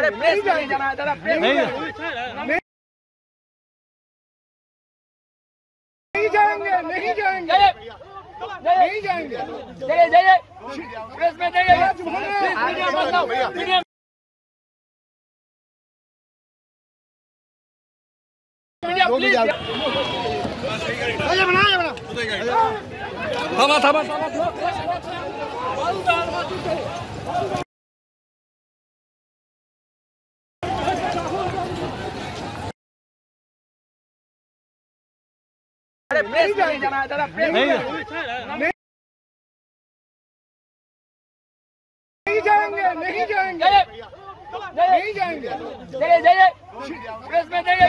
नहीं जाएंगे, नहीं जाएंगे, नहीं जाएंगे, नहीं जाएंगे, जाइए प्रेस में जाइए। नहीं जाएंगे, नहीं जाएंगे, नहीं जाएंगे, नहीं जाएंगे, जाइए प्रेस में जाइए।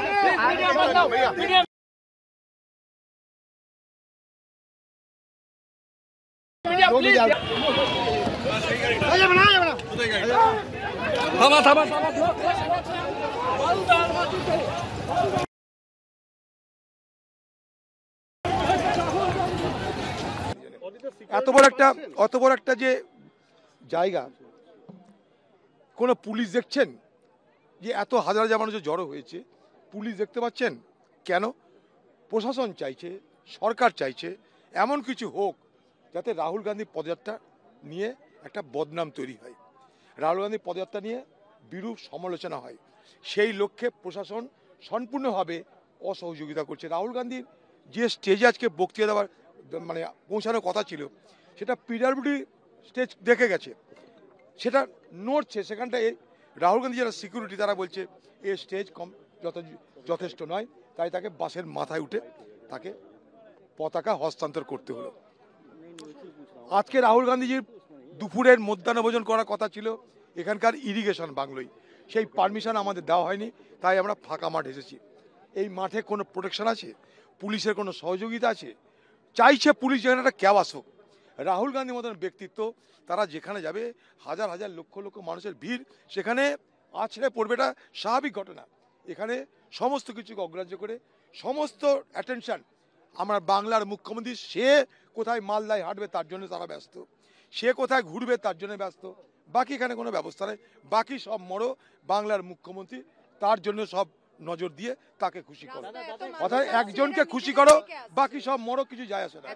অত বড় একটা যে জায়গা কোন পুলিশ দেখছেন যে এত হাজার হাজার মানুষ জড়ো হয়েছে, পুলিশ দেখতে পাচ্ছেন কেন? প্রশাসন চাইছে, সরকার চাইছে এমন কিছু হোক যাতে রাহুল গান্ধী পদযাত্রা নিয়ে একটা বদনাম তৈরি হয়, রাহুল গান্ধী পদযাত্রা নিয়ে বিরূপ সমালোচনা হয়। সেই লক্ষ্যে প্রশাসন সম্পূর্ণভাবে অসহযোগিতা করছে। রাহুল গান্ধীর যে স্টেজে আজকে বক্তৃতা দেওয়ার মানে পৌঁছানোর কথা ছিল সেটা পিডব্লিউডি স্টেজ দেখে গেছে, সেটা নড়ছে। সেখানটায় রাহুল গান্ধী যারা সিকিউরিটি তারা বলছে এই স্টেজ যথেষ্ট নয়, তাই তাকে বাসের মাথায় উঠে তাকে পতাকা হস্তান্তর করতে হলো। আজকে রাহুল গান্ধীজির দুপুরের মধ্যাহ্নভোজন করার কথা ছিল এখানকার ইরিগেশন বাংলোয়, সেই পারমিশন আমাদের দেওয়া হয়নি, তাই আমরা ফাঁকা মাঠ এসেছি। এই মাঠে কোনো প্রোটেকশন আছে? পুলিশের কোনো সহযোগিতা আছে? চাইছে পুলিশ যেখানে একটা ক্যাওয়াস হোক। রাহুল গান্ধীর মতন ব্যক্তিত্ব তারা যেখানে যাবে হাজার হাজার লক্ষ লক্ষ মানুষের ভিড়, সেখানে আছড়ে পড়বে, এটা স্বাভাবিক ঘটনা। এখানে সমস্ত কিছুকে অগ্রাহ্য করে সমস্ত অ্যাটেনশন আমার বাংলার মুখ্যমন্ত্রী, সে কোথায় মালদায় হাঁটবে তার জন্য তারা ব্যস্ত, সে কোথায় ঘুরবে তার জন্য ব্যস্ত, বাকি এখানে কোনো ব্যবস্থা নেই। বাকি সব মরো বাংলার মুখ্যমন্ত্রী, তার জন্য সব নজর দিয়ে তাকে খুশি করো, অর্থাৎ একজনকে খুশি করো, বাকি সব মরো, কিছু যায় আসে না।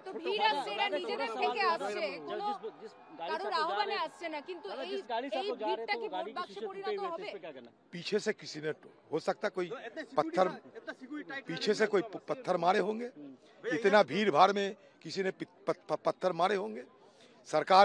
पीछे से किसी ने हो सकता कोई पत्थर, पीछे से कोई पत्थर मारे होंगे, इतना भीड़ भाड़ में किसी ने पत्थर मारे होंगे। सरकार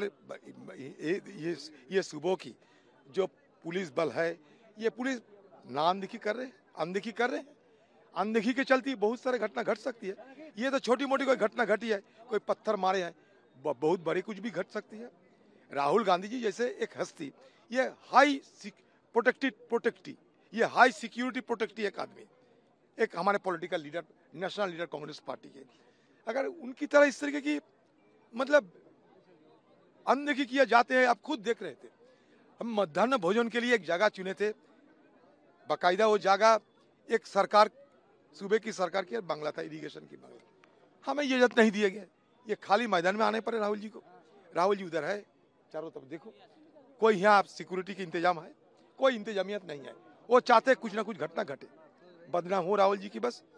ये सूबों की जो पुलिस बल है, ये पुलिस ना अनदेखी कर रहे, अनदेखी कर रहे हैं। अनदेखी के चलती बहुत सारे घटना घट सकती है। ये तो छोटी मोटी कोई घटना घटी है, कोई पत्थर मारे हैं, बहुत बड़ी कुछ भी घट सकती है। राहुल गांधी जी जैसे एक हस्ती, ये हाई प्रोटेक्टी, ये हाई सिक्योरिटी प्रोटेक्टी एक आदमी, एक हमारे political leader, national leader Congress party के, अगर उनकी तरह इस तरीके की मतलब अनदेखी किया जाते हैं। आप खुद देख रहे थे, हम मध्याह्न भोजन के लिए एक जगह चुने थे, बाकायदा वो जगह एक सरकार, सूबे की सरकार की बांग्ला था, इरिगेशन की बांग्ला, हमें ये इजाजत नहीं दिया गया। ये खाली मैदान में आने पड़े राहुल जी को। राहुल जी उधर है, चारों तरफ देखो, कोई यहाँ सिक्योरिटी की इंतजाम है, कोई इंतजामियत नहीं है। वो चाहते कुछ ना कुछ घटना घटे, बदनाम हो राहुल जी की, बस